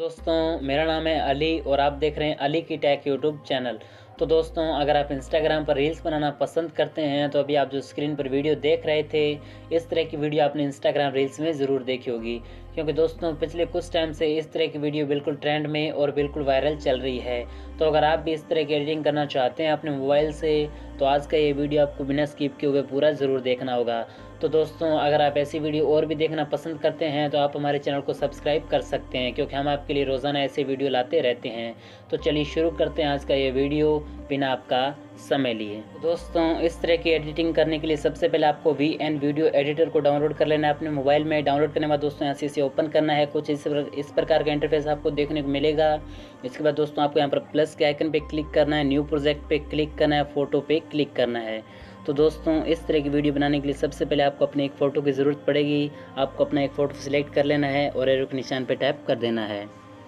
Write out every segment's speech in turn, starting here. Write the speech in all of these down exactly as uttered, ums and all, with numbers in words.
दोस्तों, मेरा नाम है अली और आप देख रहे हैं अली की टेक यूट्यूब चैनल। तो दोस्तों, अगर आप इंस्टाग्राम पर रील्स बनाना पसंद करते हैं तो अभी आप जो स्क्रीन पर वीडियो देख रहे थे, इस तरह की वीडियो आपने इंस्टाग्राम रील्स में ज़रूर देखी होगी। क्योंकि दोस्तों, पिछले कुछ टाइम से इस तरह की वीडियो बिल्कुल ट्रेंड में और बिल्कुल वायरल चल रही है। तो अगर आप भी इस तरह की एडिटिंग करना चाहते हैं अपने मोबाइल से, तो आज का ये वीडियो आपको बिना स्किप किए हुए पूरा ज़रूर देखना होगा। तो दोस्तों, अगर आप ऐसी वीडियो और भी देखना पसंद करते हैं तो आप हमारे चैनल को सब्सक्राइब कर सकते हैं, क्योंकि हम आपके लिए रोज़ाना ऐसे वीडियो लाते रहते हैं। तो चलिए शुरू करते हैं आज का ये वीडियो बिना आपका समय लिए। तो दोस्तों, इस तरह की एडिटिंग करने के लिए सबसे पहले आपको वी एन वीडियो एडिटर को डाउनलोड कर लेना है अपने मोबाइल में। डाउनलोड करने के बाद दोस्तों यहाँ से इसे ओपन करना है। कुछ इस इस प्रकार का इंटरफेस आपको देखने को मिलेगा। इसके बाद दोस्तों आपको यहाँ पर प्लस के आइकन पे क्लिक करना है, न्यू प्रोजेक्ट पे क्लिक करना है, फ़ोटो पे क्लिक करना है। तो दोस्तों, इस तरह की वीडियो बनाने के लिए सबसे पहले आपको अपने एक फ़ोटो की ज़रूरत पड़ेगी। आपको अपना एक फ़ोटो सिलेक्ट कर लेना है और एरो के निशान पे टैप कर देना है।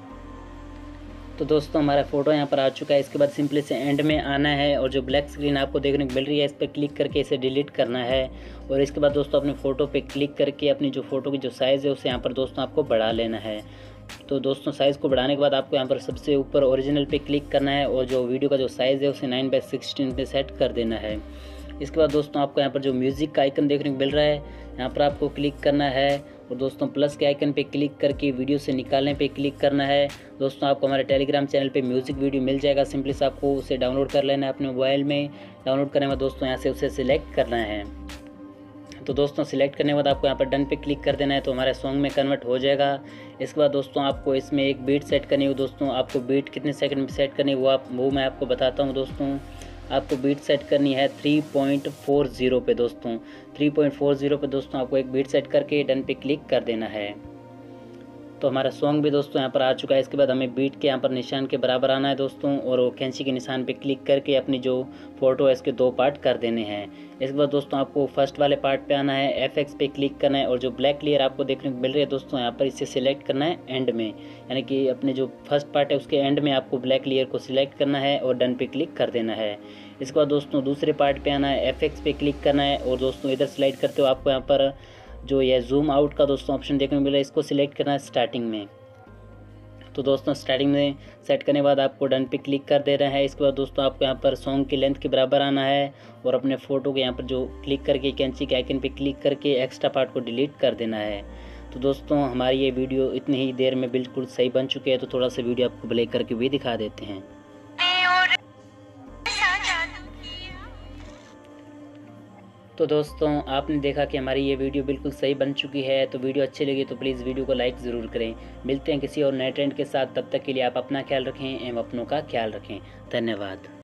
तो दोस्तों, हमारा फ़ोटो यहाँ पर आ चुका है। इसके बाद सिंपली से एंड में आना है और जो ब्लैक स्क्रीन आपको देखने को मिल रही है, इस पर क्लिक करके इसे डिलीट करना है। और इसके बाद दोस्तों अपने फ़ोटो पे क्लिक करके अपनी जो फ़ोटो की जो साइज़ है उसे यहाँ पर दोस्तों आपको बढ़ा लेना है। तो दोस्तों, साइज़ को बढ़ाने के बाद आपको यहाँ पर सबसे ऊपर ओरिजिनल पे क्लिक करना है और जो वीडियो का जो साइज़ है उसे नाइन बाई सिक्सटीन पे सेट कर देना है। इसके बाद दोस्तों आपको यहाँ पर जो म्यूज़िक का आइकन देखने को मिल रहा है, यहाँ पर आपको क्लिक करना है और दोस्तों प्लस के आइकन पे क्लिक करके वीडियो से निकालने पे क्लिक करना है। दोस्तों, आपको हमारे टेलीग्राम चैनल पे म्यूज़िक वीडियो मिल जाएगा। सिंपली से आपको उसे डाउनलोड कर लेना है अपने मोबाइल में। डाउनलोड करने के बाद दोस्तों यहाँ से उसे सिलेक्ट करना है। तो दोस्तों, सिलेक्ट करने के बाद आपको यहाँ पर डन पे क्लिक कर देना है, तो हमारे सॉन्ग में कन्वर्ट हो जाएगा। इसके बाद दोस्तों आपको इसमें एक बीट सेट करनी है। दोस्तों, आपको बीट कितने सेकंड में सेट करनी है वो आप वो मैं आपको बताता हूँ। दोस्तों, आपको बीट सेट करनी है थ्री पॉइंट फोर ज़ीरो पे। दोस्तों थ्री पॉइंट फोर ज़ीरो पे दोस्तों आपको एक बीट सेट करके डन पे क्लिक कर देना है। तो हमारा सॉन्ग भी दोस्तों यहाँ पर आ चुका है। इसके बाद हमें बीट के यहाँ पर निशान के बराबर आना है दोस्तों, और वो कैंची के निशान पे क्लिक करके अपनी जो फ़ोटो है इसके दो पार्ट कर देने हैं। इसके बाद दोस्तों आपको फर्स्ट वाले पार्ट पे आना है, एफ एक्स पे क्लिक करना है और जो ब्लैक लेयर आपको देखने को मिल रही है दोस्तों, यहाँ पर इसे सिलेक्ट करना है एंड में, यानी कि अपने जो फर्स्ट पार्ट है उसके एंड में आपको ब्लैक लेयर को सिलेक्ट करना है और डन पे क्लिक कर देना है। इसके बाद दोस्तों दूसरे पार्ट पे आना है, एफ एक्स पे क्लिक करना है और दोस्तों इधर स्लाइड करते हो आपको यहाँ पर जो ये जूम आउट का दोस्तों ऑप्शन देखने को मिल रहा है, इसको सिलेक्ट करना है स्टार्टिंग में। तो दोस्तों स्टार्टिंग में सेट करने के बाद आपको डन पे क्लिक कर दे रहा है। इसके बाद दोस्तों आपको यहाँ पर सॉन्ग की लेंथ के बराबर आना है और अपने फ़ोटो के यहाँ पर जो क्लिक करके कैंची के आइकन पे क्लिक करके एक्स्ट्रा पार्ट को डिलीट कर देना है। तो दोस्तों, हमारी ये वीडियो इतनी ही देर में बिल्कुल सही बन चुकी है। तो थोड़ा सा वीडियो आपको प्ले करके भी दिखा देते हैं। तो दोस्तों, आपने देखा कि हमारी ये वीडियो बिल्कुल सही बन चुकी है। तो वीडियो अच्छी लगी तो प्लीज़ वीडियो को लाइक ज़रूर करें। मिलते हैं किसी और नए ट्रेंड के साथ, तब तक के लिए आप अपना ख्याल रखें एवं अपनों का ख्याल रखें। धन्यवाद।